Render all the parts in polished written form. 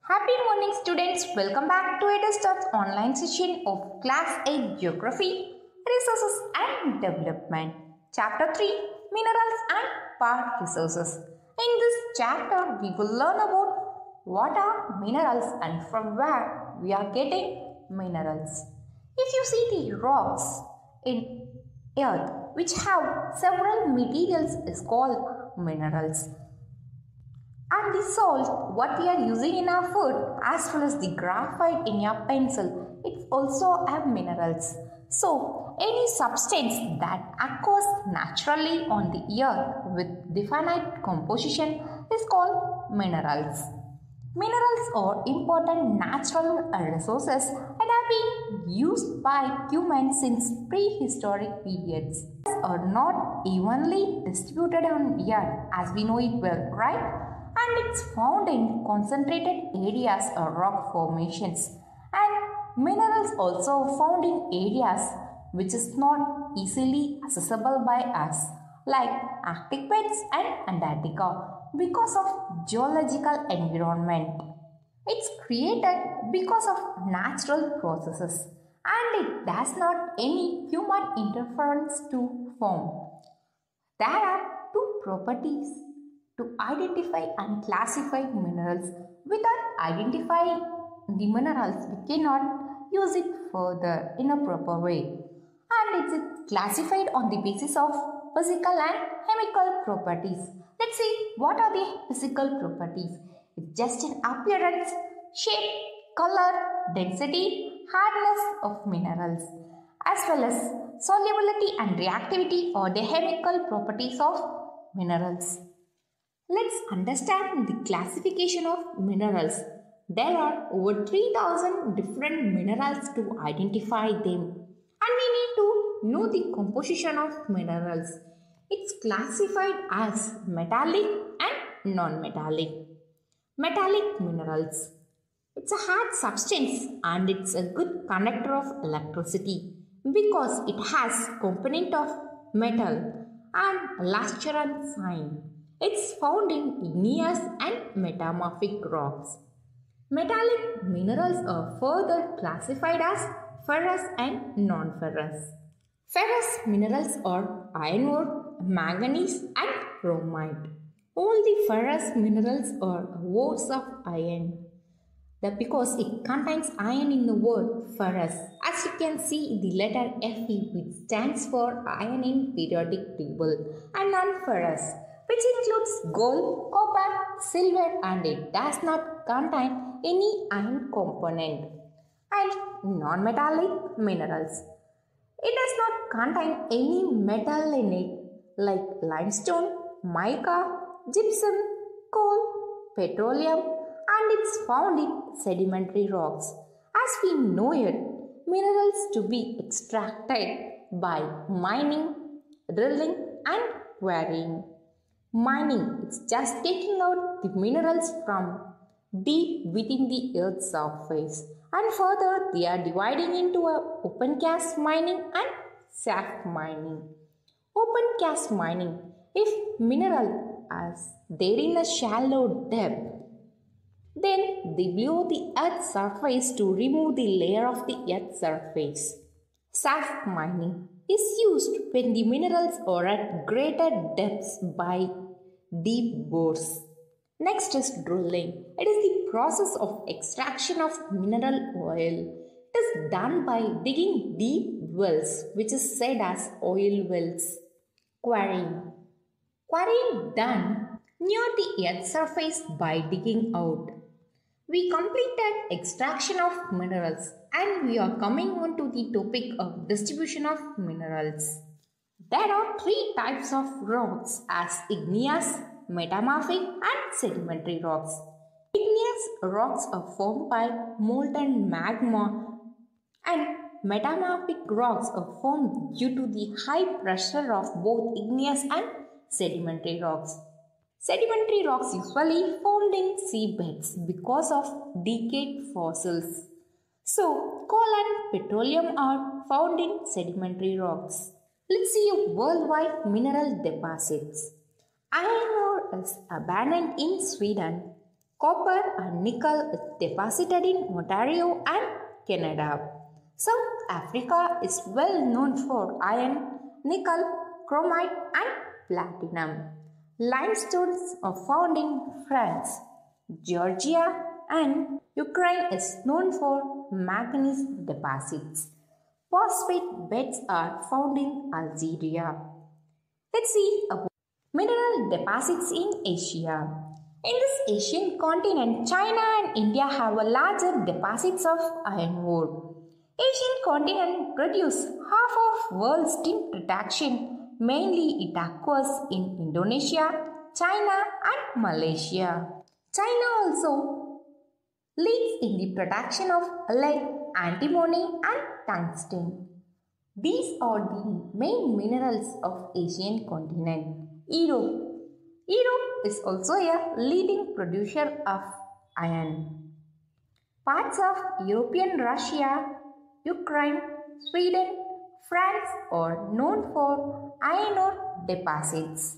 Happy morning students, welcome back to EduStar's online session of Class 8 Geography, Resources and Development. Chapter 3, Minerals and Past Resources. In this chapter, we will learn about what are minerals and from where we are getting minerals. If you see the rocks in earth which have several materials is called minerals. And the salt, what we are using in our food, as well as the graphite in your pencil, it also have minerals. So, any substance that occurs naturally on the earth with definite composition is called minerals. Minerals are important natural resources and have been used by humans since prehistoric periods. Are not evenly distributed on earth as we know it well, right? And it's found in concentrated areas or rock formations, and minerals also found in areas which is not easily accessible by us like Arctic beds and Antarctica because of geological environment. It's created because of natural processes and it does not any human interference to form. There are two properties to identify and classify minerals. Without identifying the minerals, we cannot use it further in a proper way. And it's classified on the basis of physical and chemical properties. Let's see what are the physical properties. It's just an appearance, shape, color, density, hardness of minerals, as well as solubility and reactivity or the chemical properties of minerals. Let's understand the classification of minerals. There are over 3000 different minerals to identify them. And we need to know the composition of minerals. It's classified as metallic and non-metallic. Metallic minerals. It's a hard substance and it's a good conductor of electricity because it has component of metal and luster and fine. It's found in igneous and metamorphic rocks. Metallic minerals are further classified as ferrous and non-ferrous. Ferrous minerals are iron ore, manganese and chromite. All the ferrous minerals are ores of iron. Because it contains iron in the word ferrous. As you can see the letter Fe which stands for iron in periodic table and non-ferrous, which includes gold, copper, silver and it does not contain any iron component. And non-metallic minerals. It does not contain any metal in it like limestone, mica, gypsum, coal, petroleum and it's found in sedimentary rocks. As we know it, minerals to be extracted by mining, drilling and quarrying. Mining, it's just taking out the minerals from deep within the earth's surface. And further, they are dividing into a open cast mining and shaft mining. Open cast mining, if mineral is there in a shallow depth, then they blow the earth's surface to remove the layer of the earth's surface. Shaft mining is used when the minerals are at greater depths by deep bores. Next is drilling. It is the process of extraction of mineral oil. It is done by digging deep wells, which is said as oil wells. Quarrying. Quarrying done near the earth's surface by digging out. We completed extraction of minerals and we are coming on to the topic of distribution of minerals. There are three types of rocks as igneous, metamorphic and sedimentary rocks. Igneous rocks are formed by molten magma and metamorphic rocks are formed due to the high pressure of both igneous and sedimentary rocks. Sedimentary rocks usually formed in seabeds because of decayed fossils. So, coal and petroleum are found in sedimentary rocks. Let's see worldwide mineral deposits. Iron ore is abundant in Sweden. Copper and nickel is deposited in Ontario and Canada. South Africa is well known for iron, nickel, chromite and platinum. Limestones are found in France. Georgia and Ukraine is known for manganese deposits. Phosphate beds are found in Algeria. Let's see about mineral deposits in Asia. In this Asian continent, China and India have a larger deposits of iron ore. Asian continent produce half of world's tin production. Mainly it occurs in Indonesia, China and Malaysia. China also leads in the production of lead, antimony and tungsten. These are the main minerals of Asian continent. Europe is also a leading producer of iron. Parts of European Russia, Ukraine, Sweden, France are known for iron ore deposits.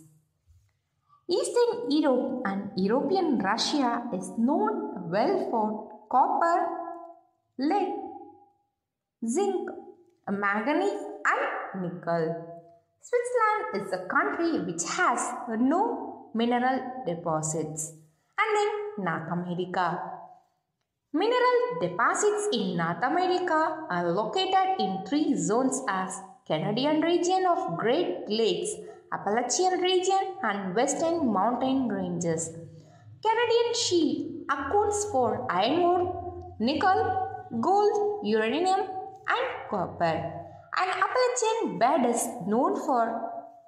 Eastern Europe and European Russia is known well for copper, lead, zinc, manganese and nickel. Switzerland is a country which has no mineral deposits. And then North America. Mineral deposits in North America are located in three zones as Canadian region of Great Lakes, Appalachian region and Western Mountain Ranges. Canadian Shield accounts for iron ore, nickel, gold, uranium and copper. And Appalachian bed is known for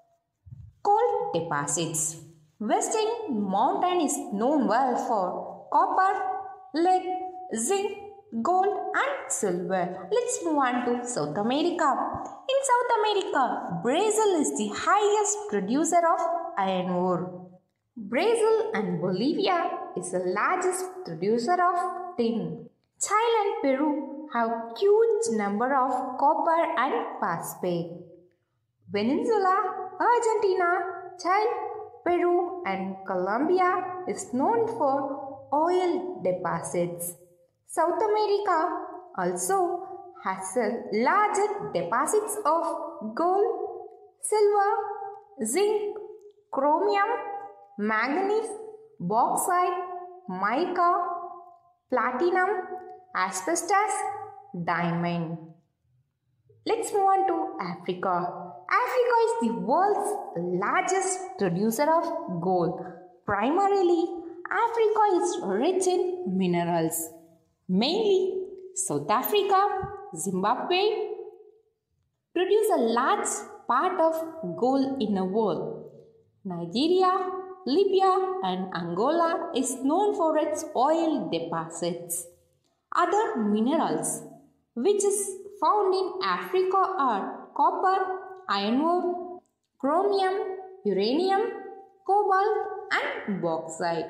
coal deposits. Western Mountain is known well for copper, lead, zinc, gold and silver. Let's move on to South America. In South America, Brazil is the highest producer of iron ore. Brazil and Bolivia is the largest producer of tin. Chile and Peru have huge number of copper and phosphate. Venezuela, Argentina, Chile, Peru and Colombia is known for oil deposits. South America also has larger deposits of gold, silver, zinc, chromium, manganese, bauxite, mica, platinum, asbestos, diamond. Let's move on to Africa. Africa is the world's largest producer of gold. Primarily, Africa is rich in minerals. Mainly, South Africa, Zimbabwe produce a large part of gold in the world. Nigeria, Libya and Angola is known for its oil deposits. Other minerals which is found in Africa are copper, iron ore, chromium, uranium, cobalt and bauxite.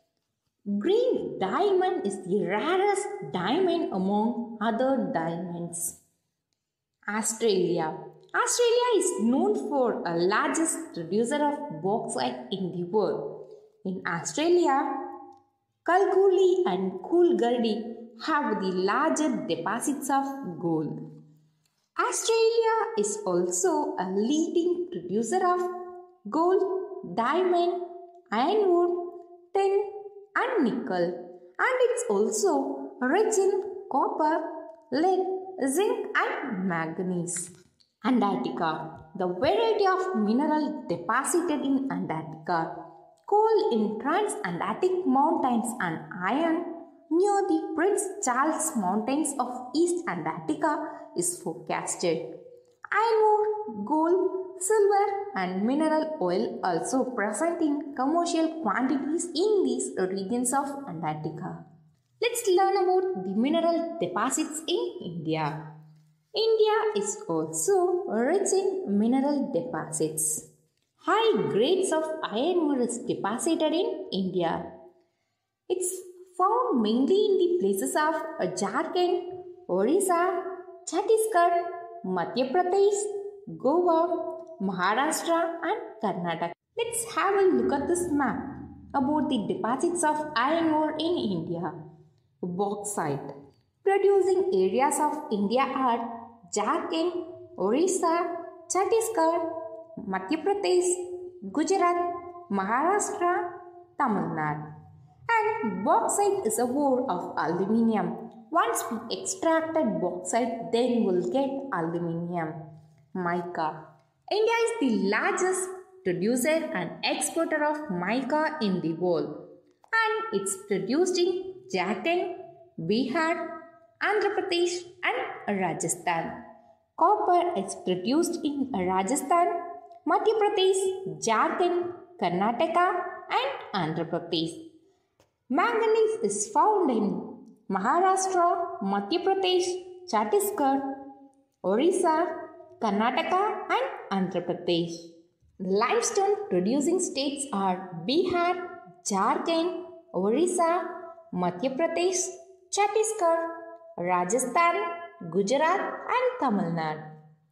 Green diamond is the rarest diamond among other diamonds. Australia is known for the largest producer of bauxite in the world. In Australia, Kalgoorlie and Coolgardie have the larger deposits of gold. Australia is also a leading producer of gold, diamond, iron ore, tin and nickel, and it's also rich in copper, lead, zinc and manganese. Antarctica. The variety of mineral deposited in Antarctica, coal in Trans-Antarctic Mountains and iron near the Prince Charles Mountains of East Antarctica is forecasted. Iron ore, gold, silver and mineral oil also present in commercial quantities in these regions of Antarctica. Let's learn about the mineral deposits in India. India is also rich in mineral deposits. High grades of iron ore is deposited in India. It's found mainly in the places of Jharkhand, Orissa, Chhattisgarh, Madhya Pradesh, Goa, Maharashtra and Karnataka. Let's have a look at this map. about the deposits of iron ore in India. Bauxite. Producing areas of India are Jharkhand, Orissa, Chhattisgarh, Madhya Pradesh, Gujarat, Maharashtra, Tamil Nadu. And bauxite is a ore of aluminium. Once we extracted bauxite, then we'll get aluminium. Mica. India is the largest producer and exporter of mica in the world. And it's produced in Jharkhand, Bihar, Andhra Pradesh and Rajasthan. Copper is produced in Rajasthan, Madhya Pradesh, Jharkhand, Karnataka and Andhra Pradesh. Manganese is found in Maharashtra, Madhya Pradesh, Chhattisgarh, Orissa, Karnataka and Andhra Pradesh. The limestone producing states are Bihar, Jharkhand, Orissa, Madhya Pradesh, Chhattisgarh, Rajasthan, Gujarat and Tamil Nadu.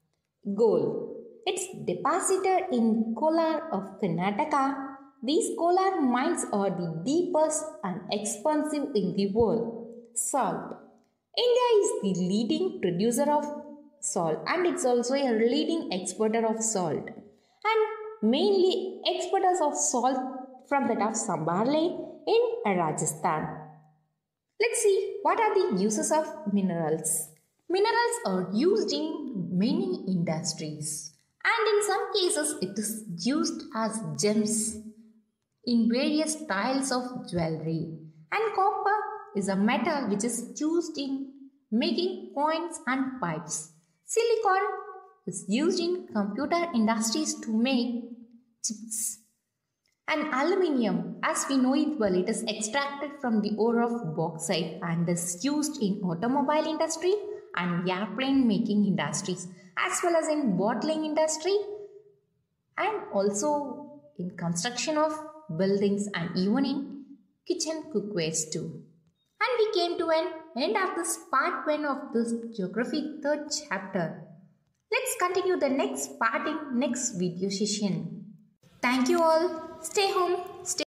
Gold. It's deposited in Kolar of Karnataka. These Kolar mines are the deepest and expensive in the world. Salt. India is the leading producer of salt and it's also a leading exporter of salt. And mainly exporters of salt from that of Sambarle in Rajasthan. Let's see what are the uses of minerals. Minerals are used in many industries and in some cases it is used as gems in various styles of jewelry. And copper is a metal which is used in making coins and pipes. Silicon is used in computer industries to make chips. And aluminium, as we know it well, it is extracted from the ore of bauxite and is used in automobile industry and airplane making industries as well as in bottling industry and also in construction of buildings and even in kitchen cookwares too. And we came to an end of this part 1 of this geography 3rd chapter. Let's continue the next part in next video session. Thank you all. Stay home. Stay